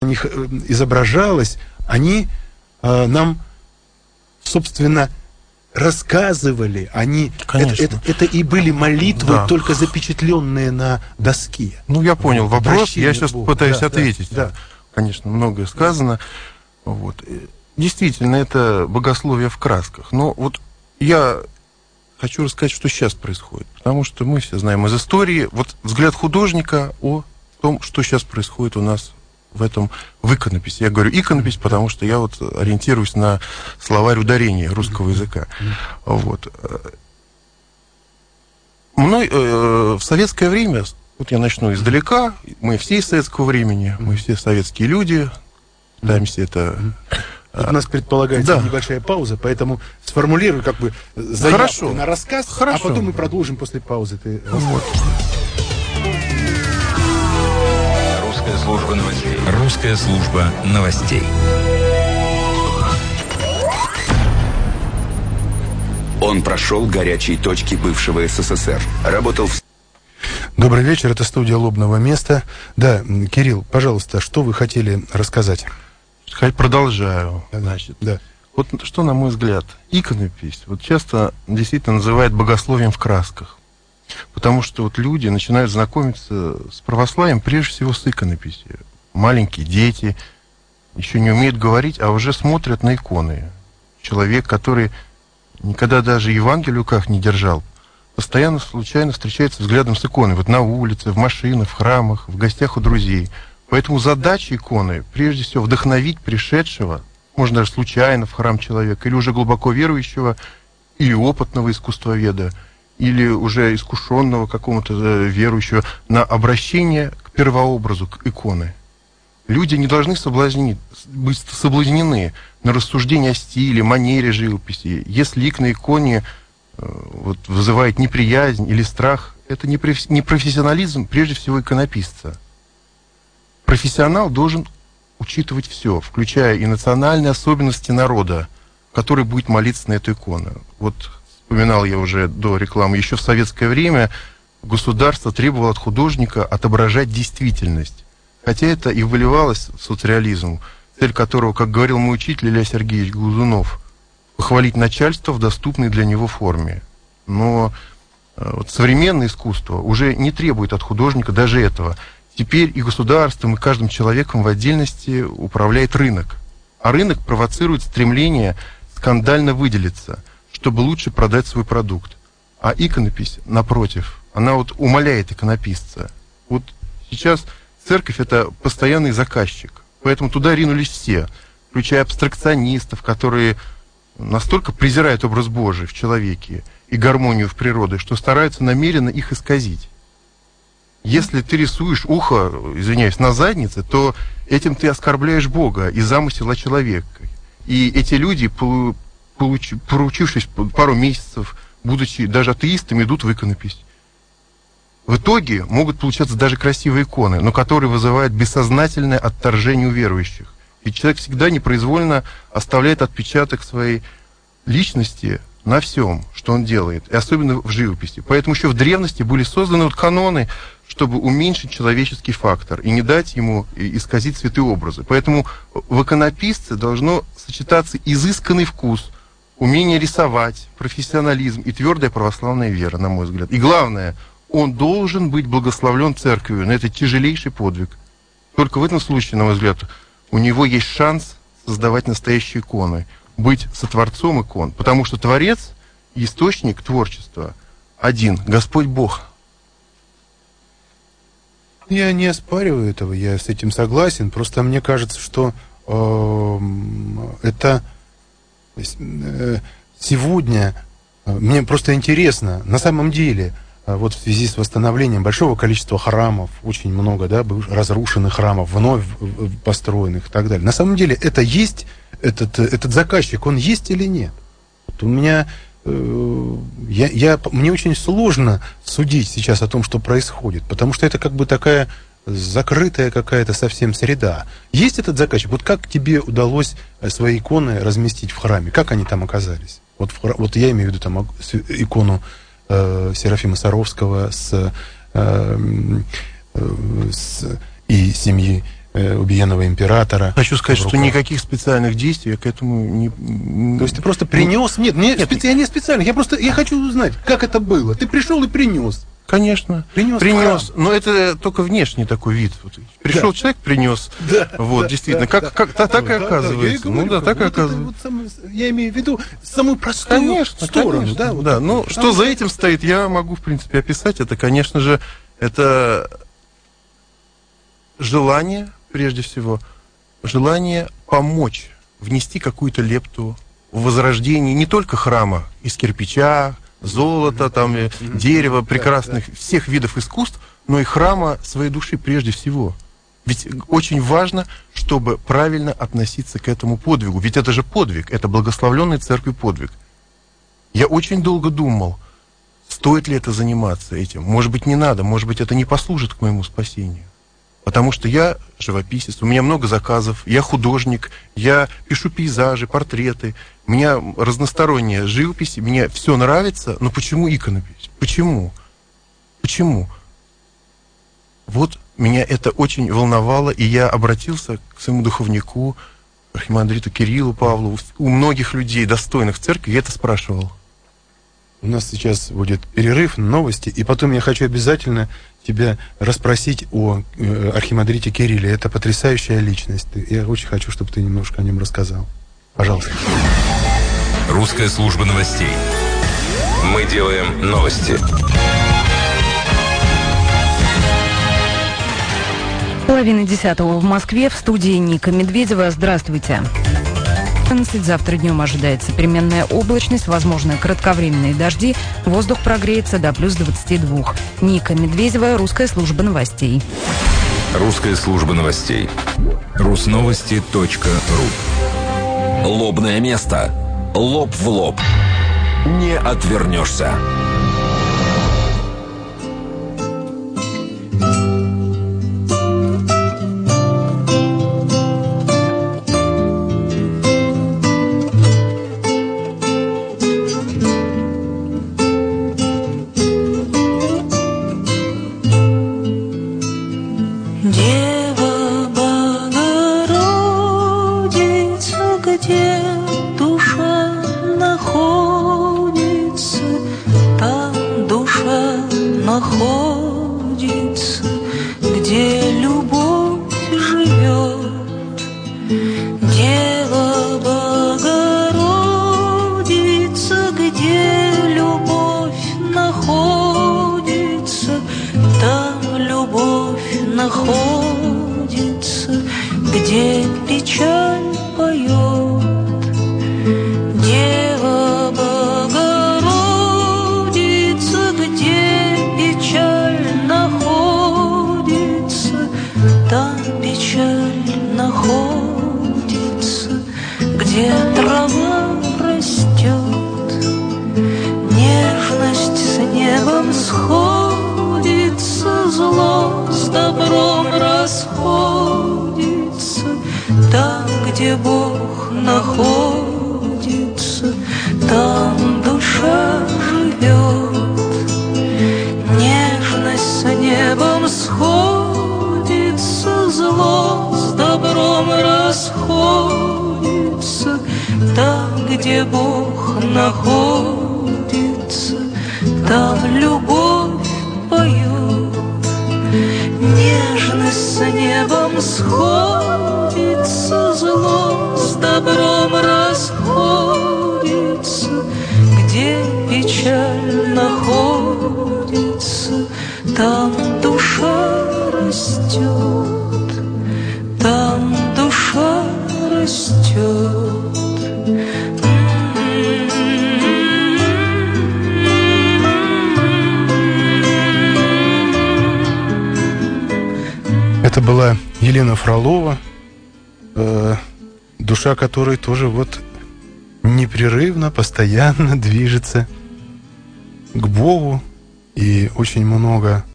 них изображалось, они нам, собственно, рассказывали, это и были молитвы, да, только запечатленные на доске. Ну, я понял вопрос, я сейчас пытаюсь ответить. Да. Конечно, многое сказано. Вот. Действительно, это богословие в красках. Но вот я хочу рассказать, что сейчас происходит. Потому что мы все знаем из истории, вот взгляд художника о том, что сейчас происходит у нас в иконописи. Я говорю иконопись, потому что я вот ориентируюсь на словарь ударения русского языка. Вот. В советское время, вот я начну издалека, мы все из советского времени, мы все советские люди, пытаемся это... Тут у нас предполагается небольшая пауза, поэтому сформулируй как бы заявку на рассказ, а потом мы продолжим после паузы. Вот. Русская служба новостей. Русская служба новостей. Он прошел горячие точки бывшего СССР. Работал в... Добрый вечер, это студия «Лобного места». Да, Кирилл, пожалуйста, что вы хотели рассказать? Продолжаю. Значит, да. Вот что, на мой взгляд, иконопись вот часто действительно называют богословием в красках. Потому что вот люди начинают знакомиться с православием прежде всего с иконописью. Маленькие дети еще не умеют говорить, а уже смотрят на иконы. Человек, который никогда даже Евангелие в руках не держал, постоянно случайно встречается взглядом с иконой. Вот на улице, в машинах, в храмах, в гостях у друзей. Поэтому задача иконы, прежде всего, вдохновить пришедшего, можно даже случайно в храм человека, или уже глубоко верующего, или опытного искусствоведа, или уже искушенного какому-то верующего, на обращение к первообразу, к иконе. Люди не должны быть соблазнены на рассуждение о стиле, манере живописи. Если лик на иконе вызывает неприязнь или страх, это не профессионализм, прежде всего, иконописца. Профессионал должен учитывать все, включая и национальные особенности народа, который будет молиться на эту икону. Вот вспоминал я уже до рекламы, еще в советское время государство требовало от художника отображать действительность. Хотя это и выливалось в соцреализм, цель которого, как говорил мой учитель Илья Сергеевич Глазунов, похвалить начальство в доступной для него форме. Но вот современное искусство уже не требует от художника даже этого. Теперь и государством, и каждым человеком в отдельности управляет рынок. А рынок провоцирует стремление скандально выделиться, чтобы лучше продать свой продукт. А иконопись, напротив, она вот умаляет иконописца. Вот сейчас церковь — это постоянный заказчик. Поэтому туда ринулись все, включая абстракционистов, которые настолько презирают образ Божий в человеке и гармонию в природе, что стараются намеренно их исказить. Если ты рисуешь ухо, извиняюсь, на заднице, то этим ты оскорбляешь Бога и замысел о человеке. И эти люди, проучившись пару месяцев, будучи даже атеистами, идут в иконопись. В итоге могут получаться даже красивые иконы, но которые вызывают бессознательное отторжение у верующих. И человек всегда непроизвольно оставляет отпечаток своей личности на всем, что он делает, и особенно в живописи. Поэтому еще в древности были созданы вот каноны, чтобы уменьшить человеческий фактор и не дать ему исказить святые образы. Поэтому в иконописце должно сочетаться изысканный вкус, умение рисовать, профессионализм и твердая православная вера, на мой взгляд. И главное, он должен быть благословлен церковью на этот тяжелейший подвиг. Только в этом случае, на мой взгляд, у него есть шанс создавать настоящие иконы, быть сотворцом икон, потому что Творец и источник творчества один, Господь Бог. Я не оспариваю этого, я с этим согласен, просто мне кажется, что это сегодня, мне просто интересно, на самом деле, вот в связи с восстановлением большого количества храмов, очень много, да, разрушенных храмов, вновь построенных и так далее. На самом деле это есть, этот заказчик, он есть или нет? Вот у меня, мне очень сложно судить сейчас о том, что происходит, потому что это как бы такая закрытая какая-то совсем среда. Есть этот заказчик? Вот как тебе удалось свои иконы разместить в храме? Как они там оказались? Вот я имею в виду там икону Серафима Саровского и семьи убиенного императора. Хочу сказать, что никаких специальных действий я к этому не... То есть ты просто принес? Нет, я не специально. Я хочу узнать, как это было. Ты пришел и принес. Конечно. Принес. Но это только внешний такой вид. Пришел человек, принес. Да. Вот, действительно. Так и оказывается. Так и оказывается. Я имею в виду самую простую сторону. Да. Ну, что за этим стоит, я могу, в принципе, описать. Это, конечно же, это желание, прежде всего, желание помочь, внести какую-то лепту в возрождение не только храма из кирпича, золота, там, дерева, прекрасных, всех видов искусств, но и храма своей души прежде всего. Ведь очень важно, чтобы правильно относиться к этому подвигу. Ведь это же подвиг, это благословленный церковью подвиг. Я очень долго думал, стоит ли это заниматься этим. Может быть, не надо, может быть, это не послужит к моему спасению. Потому что я живописец, у меня много заказов, я художник, я пишу пейзажи, портреты, у меня разносторонняя живопись, мне все нравится, но почему иконопись? Почему? Вот меня это очень волновало, и я обратился к своему духовнику, архимандриту Кириллу Павлову, у многих людей, достойных церкви, я это спрашивал. У нас сейчас будет перерыв, новости, и потом я хочу обязательно тебя расспросить о архимандрите Кирилле. Это потрясающая личность. Я очень хочу, чтобы ты немножко о нем рассказал. Пожалуйста. Русская служба новостей. Мы делаем новости. Половина 10:00 в Москве. В студии Ника Медведева. Здравствуйте. Завтра днем ожидается переменная облачность, возможны кратковременные дожди. Воздух прогреется до плюс 22. Ника Медведева, Русская служба новостей. Русская служба новостей. Русновости.ру. Лобное место. Лоб в лоб. Не отвернешься. Это была Елена Фролова, душа которой тоже вот непрерывно, постоянно движется к Богу и очень много